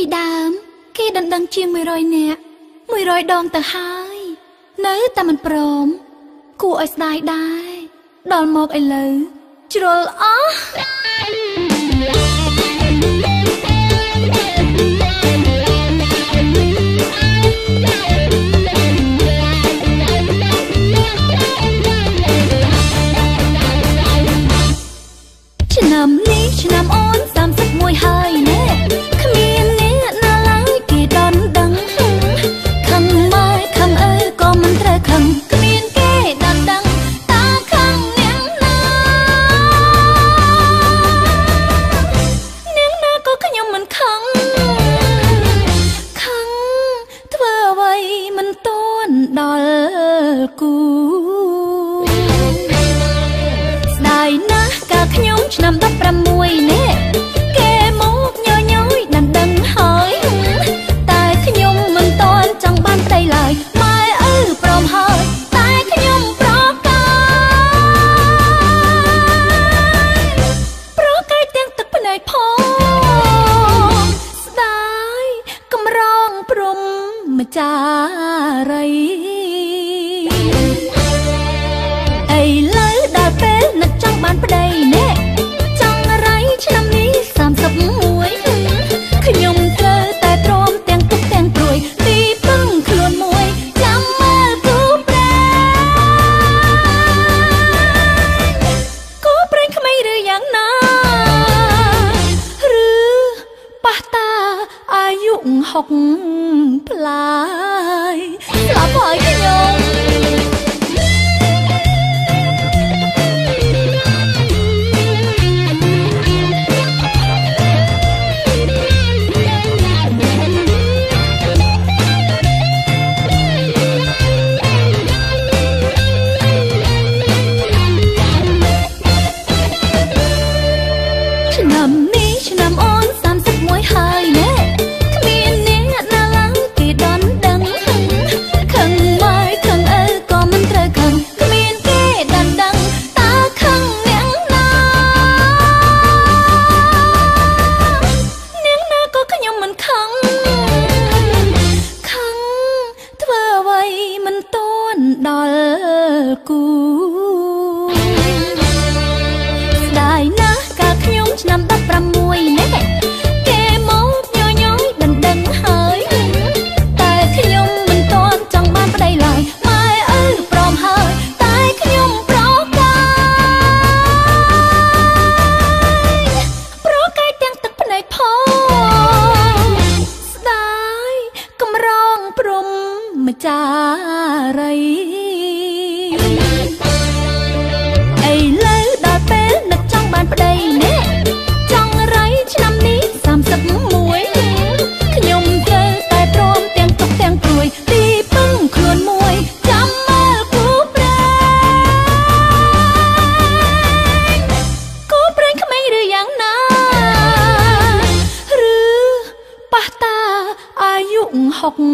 ពីដើមគេដណ្ដឹងជាង100នាក់100ដងទៅហើយនៅតែមិនព្រមគួរឲ្យស្ដាយដែរដល់មកឥឡូវជ្រុលអស់ឆ្នាំនេះឆ្នាំអូន31ហើយណែគ្មានអ្នកណាឡើយគេដណ្ដឹងខឹងម៉ែខឹងអើក៏មិនត្រូវខឹងគ្មានគេដណ្ដឹងតាខឹងនាងណាក៏ខ្ញុំមិនខឹងខឹងធ្វើអ្វីមិនទាន់ដល់គូស្ដាយណាស់កាលខ្ញុំឆ្នាំ16នេះគេមកញយយដណ្ដឹងហើយតែខ្ញុំមិនទាន់ចង់បានប្តីឡើយម៉ែឪព្រមហើយតែខ្ញុំប្រកាយទាំងទឹកភ្នែកផងស្ដាយកំរងព្រំម្ចារីឥឡូវដល់ពេលនឹកចង់បានប្តីនេះចង់រៃឆ្នាំនេះ31ខ្ញុំត្រូវតែទ្រាំទាំងទុកទាំងព្រួយទីពឹងខ្លួនមួយចាំមើលគូប្រេងក្មេងឬយ៉ាងណាឬប៉ះតាអាយុ60ប្លាយស្លាប់ហើយខ្ញុំឆ្នាំនេះឆ្នាំអូន31ហើយណែគ្មានអ្នកណាឡើយគេដណ្ដឹងខឹងម៉ែខឹងអើក៏មិនត្រូវខឹងគ្មានគេដណ្ដឹងតាខឹងនាងណាក៏ខ្ញុំមិនខឹងខឹងធ្វើអ្វីមិនទាន់ដល់គូស្ដាយណាស់កាលខ្ញុំឆ្នាំ16នេះគេមកញយយដណ្ដឹងហើយតែខ្ញុំមិនទាន់ចង់បានប្តីឡើយម៉ែឪព្រមហើយតែខ្ញុំប្រកាយទាំងទឹកភ្នែកផងស្ដាយកំរងព្រំម្ចារីឥឡូវដល់ពេលនឹកចង់បានប្តីនេះចង់រៃឆ្នាំនេះ31ខ្ញុំត្រូវតែទ្រាំទាំងទុកទាំងព្រួយទីពឹងខ្លួនមួយចាំមើលគូប្រេងក្មេងឬយ៉ាងណាឬប៉ះតាអាយុ60